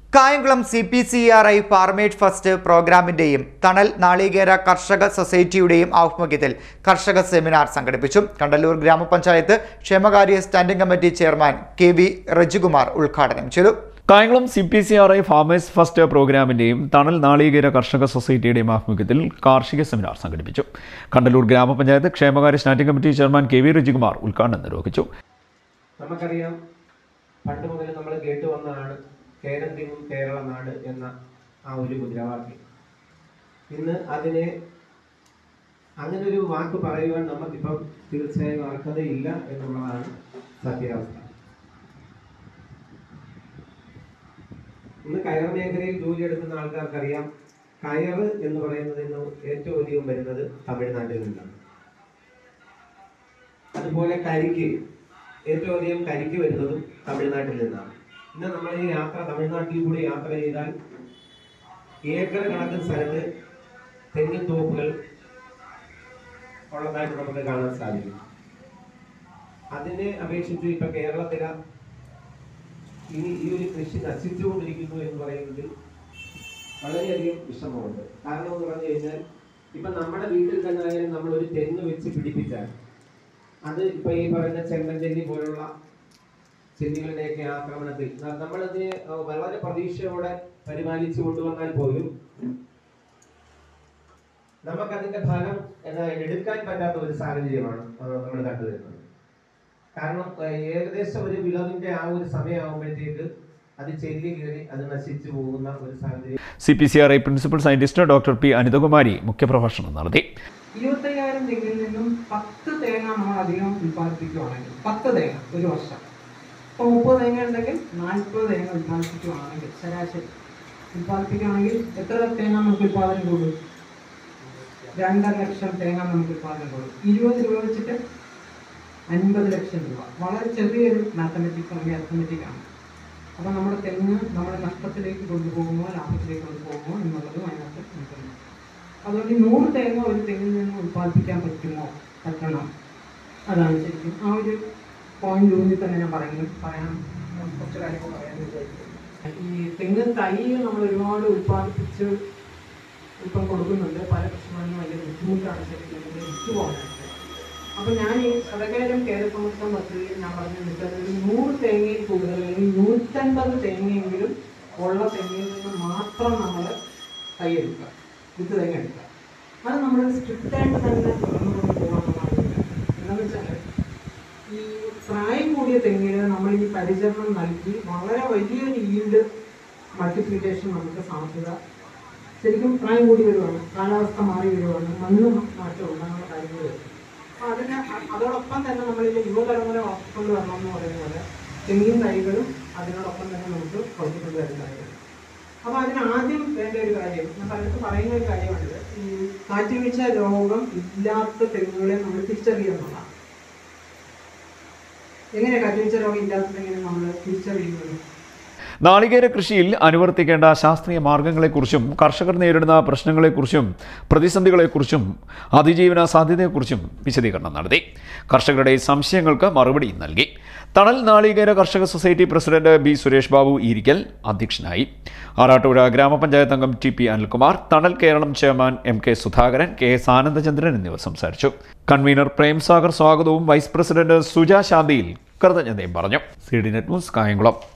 Kayamkulam CPCRI farmers first പ്രോഗ്രാമിന്റെയും തണൽ നാളികേര കർഷക സൊസൈറ്റിയുടെയും ആഭിമുഖ്യത്തിൽ കർഷക സെമിനാർ സംഘടിപ്പിച്ചു. കണ്ടല്ലൂർ ഗ്രാമപഞ്ചായത്ത് ക്ഷേമകാര്യ standing committee chairman KV Rajikumar ഉദ്ഘാടനം ചെയ്തു. കായംകുളം CPCRI ഫാർമേഴ്സ് ഫസ്റ്റ് പ്രോഗ്രാമിന്റെയും തണൽ നാളികേര കർഷക സൊസൈറ്റിയുടെയും ആഭിമുഖ്യത്തിൽ കാർഷിക സെമിനാർ സംഘടിപ്പിച്ചു. കണ്ടല്ലൂർ ഗ്രാമപഞ്ചായത്ത് ക്ഷേമകാര്യ standing committee chairman KV Rajikumar ഉദ്ഘാടനം നിർവഹിച്ചു. നമുക്കറിയാം, പണ്ട് മുതൽ നമ്മൾ കേട്ടു വന്നതാണ് കേരം തിങ്ങും കേരള നാട് എന്ന ആ ഒരു മുദ്രാവാക്യം. ഇന്ന് അതിനെ അങ്ങനെ ഒരു വാക്ക് പറയുവാൻ നമുക്കിപ്പം തീർച്ചയായും അർഹതയില്ല എന്നുള്ളതാണ് സത്യാവസ്ഥ. ഇന്ന് കയർ മേഖലയിൽ ജോലി എടുക്കുന്ന ആൾക്കാർക്കറിയാം, കയർ എന്ന് പറയുന്നത് ഇന്ന് ഏറ്റവും അധികം വരുന്നത് തമിഴ്നാട്ടിൽ നിന്നാണ്. അതുപോലെ കരിക്ക് ഏറ്റവും അധികം കരിക്ക് വരുന്നതും തമിഴ്നാട്ടിൽ നിന്നാണ്. ഇന്ന് നമ്മൾ ഈ യാത്ര തമിഴ്നാട്ടിൽ കൂടി യാത്ര ചെയ്താൽ ഏക്കർ കണക്കിന് സ്ഥലത്ത് തെങ്ങിൻ തോപ്പുകൾ ഉള്ളതായിട്ട് നമുക്ക് കാണാൻ സാധിക്കും. അതിനെ അപേക്ഷിച്ച് ഇപ്പൊ കേരളത്തിലെ ഈ ഒരു കൃഷി നശിച്ചുകൊണ്ടിരിക്കുന്നു എന്ന് പറയുന്നതിൽ വളരെയധികം വിഷമമുണ്ട്. കാരണം എന്ന് പറഞ്ഞു കഴിഞ്ഞാൽ, ഇപ്പൊ നമ്മുടെ വീട്ടിൽ തന്നെ ആയാലും നമ്മൾ ഒരു തെങ്ങ് വെച്ച് പിടിപ്പിച്ചാൽ അത് ഇപ്പൊ ഈ പറയുന്ന ചെമ്മഞ്ചെല്ലി പോലുള്ള ചെല്ലികളുടെയൊക്കെ ആക്രമണത്തിൽ നമ്മളതിനെ വളരെ പ്രതീക്ഷയോടെ പരിപാലിച്ചു കൊണ്ടുവന്നാൽ പോലും നമുക്കതിന്റെ ഫലം എടുക്കാൻ പറ്റാത്ത ഒരു സാഹചര്യമാണ് നമ്മൾ കണ്ടുവരുന്നത്. കാരണം ഏകദേശം ഒരു വിളവിന്റെ ആ ഒരു സമയമാകുമ്പോഴത്തേക്ക് അത് ചെല്ലി കയറി അത് നശിച്ചു പോകുന്ന ഒരു സാഹചര്യം. CPCRI principal scientist doctor P. Anithakumari മുഖ്യപ്രഭാഷണം നടത്തി. 25,000 തെങ്ങിൽ നിന്നും 10 തേങ്ങ നമ്മൾ അധികം ഉൽപ്പാദിപ്പിക്കുകയാണെങ്കിൽ 10 തേങ്ങ ഒരു വർഷം, ഇപ്പോൾ 30 തേങ്ങ ഉണ്ടെങ്കിൽ 40 തേങ്ങ ഉൽപ്പാദിപ്പിക്കുകയാണെങ്കിൽ ശരാശരി ഉൽപ്പാദിപ്പിക്കുകയാണെങ്കിൽ എത്ര തേങ്ങ നമുക്ക് ഉൽപ്പാദനം കൂടും? 2.5 ലക്ഷം തേങ്ങ നമുക്ക് ഉൽപ്പാദനം കൂടും. 20 രൂപ വെച്ചിട്ട് 50 ലക്ഷം രൂപ. വളരെ ചെറിയൊരു അരിത്തമെറ്റിക്കാണ്. അപ്പോൾ നമ്മുടെ തെങ്ങ് നമ്മുടെ നഷ്ടത്തിലേക്ക് കൊണ്ടുപോകുമോ ലാഭത്തിലേക്ക് കൊണ്ടുപോകുമോ എന്നുള്ളതും അതിനകത്ത് നിൽക്കുന്നു. അതുകൊണ്ട് 100 തേങ്ങ ഒരു തെങ്ങിൽ നിന്ന് ഉൽപ്പാദിപ്പിക്കാൻ പറ്റണം. അതാണ് ശരിക്കും ആ ഒരു പോയിന്റ് ഊന്നി തന്നെ ഞാൻ പറയാൻ കുറച്ച് കാര്യങ്ങൾ പറയാൻ വിചാരിക്കും. ഈ തെങ്ങ് തൈ നമ്മൾ ഒരുപാട് ഉൽപ്പാദിപ്പിച്ച് ഇപ്പം കൊടുക്കുന്നുണ്ട്. പല പ്രശ്നങ്ങളും വലിയ ബുദ്ധിമുട്ടാണ് ശരിക്കും വിറ്റ് പോകാനായിട്ട്. അപ്പോൾ ഞാൻ ഈ സദകേരം കേരസംരക്ഷണം പദ്ധതിയിൽ ഞാൻ പറഞ്ഞു വെച്ചാൽ 100 തേങ്ങയിൽ കൂടുതൽ അല്ലെങ്കിൽ 150 തേങ്ങയെങ്കിലും ഉള്ള തെങ്ങിൽ നിന്ന് മാത്രം നമ്മൾ തൈ എടുക്കുക, വിത്ത് തേങ്ങ എടുക്കുക. അത് നമ്മൾ സ്ട്രിക്റ്റായിട്ട് തന്നെ തുറന്നുകൊണ്ട് പോകണമെന്നാണ്. എന്താണെന്ന് വെച്ചാൽ, ഈ പ്രായം കൂടിയ തെങ്ങിന് നമ്മൾ ഈ പരിചരണം നൽകി വളരെ വലിയൊരു ഈൽഡ് മൾട്ടിപ്ലിക്കേഷൻ നമുക്ക് സാധ്യത ശരിക്കും പ്രായം കൂടി വരുവാണ്, കാലാവസ്ഥ മാറി വരുവാണ്, മണ്ണ് മാറ്റം ഉണ്ടാകുന്ന കാര്യങ്ങൾ വരും. അപ്പോൾ അതോടൊപ്പം തന്നെ നമ്മളിൽ യുവതലമുറ വളർത്തിക്കൊണ്ട് വരണം എന്ന് പറയുന്ന പോലെ തെങ്ങിൻ തൈകളും അതിനോടൊപ്പം തന്നെ നമുക്ക് വളർത്തിക്കൊണ്ട് വരുന്ന കാര്യമാണ്. അപ്പോൾ അതിന് ആദ്യം വേണ്ട ഒരു കാര്യം, ഞാൻ പലർക്കും പറയുന്ന ഒരു കാര്യമാണിത്, ഈ കാറ്റുവീഴ്ച രോഗം ഇല്ലാത്ത തെങ്ങുകളെ നമ്മൾ തിരിച്ചറിയുക എന്നുള്ളതാണ്. എങ്ങനെ കാറ്റുവീഴ്ച രോഗം ഇല്ലാത്ത തെങ്ങിനെ നമ്മൾ തിരിച്ചറിയുന്നത്? നാളികേര കൃഷിയിൽ അനുവർത്തിക്കേണ്ട ശാസ്ത്രീയ മാർഗങ്ങളെക്കുറിച്ചും കർഷകർ നേരിടുന്ന പ്രശ്നങ്ങളെക്കുറിച്ചും പ്രതിസന്ധികളെക്കുറിച്ചും അതിജീവന സാധ്യതയെക്കുറിച്ചും വിശദീകരണം നടത്തി. കർഷകരുടെ സംശയങ്ങൾക്ക് മറുപടി നൽകി. തണൽ നാളികേര കർഷക society president B. Suresh Babu Eerikkal അധ്യക്ഷനായി. ആറാട്ടുപുഴ ഗ്രാമപഞ്ചായത്ത് അംഗം TP. Anilkumar, Thanal Keralam chairman MK. Sudhakaran, KS. Anandachandran എന്നിവർ സംസാരിച്ചു. കൺവീനർ പ്രേംസാഗർ സ്വാഗതവും വൈസ് പ്രസിഡന്റ് സുജ ശാന്തിയിൽ കൃതജ്ഞതയും പറഞ്ഞു. CDNet news, Kayamkulam.